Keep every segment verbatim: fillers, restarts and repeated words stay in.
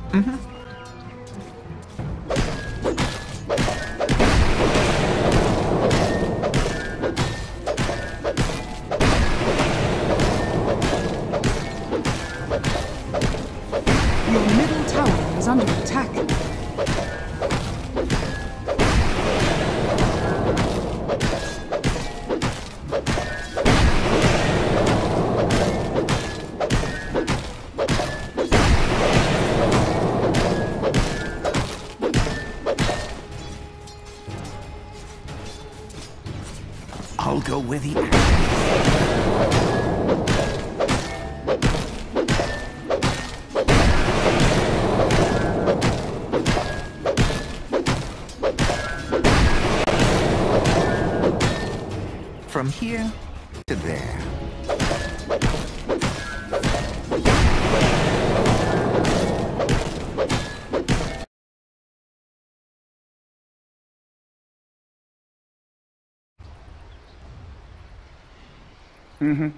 Mm-hmm. Your middle tower is under attack. I'll go with the action. From here to there. Mm-hmm.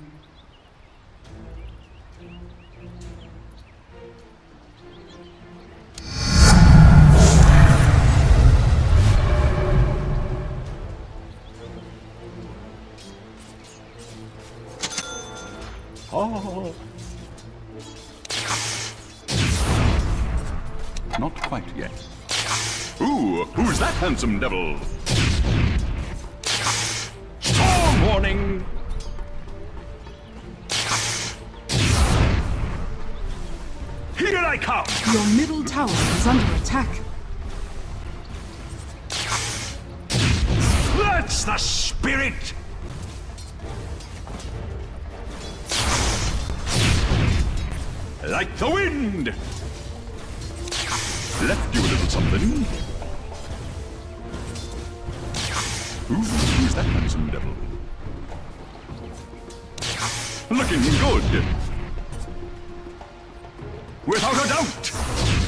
Oh. Not quite yet. Ooh, who's that handsome devil? Storm warning! Here I come! Your middle tower is under attack. That's the spirit! Like the wind! Left you a little something. Ooh, who's that handsome devil? Looking good! Without a doubt!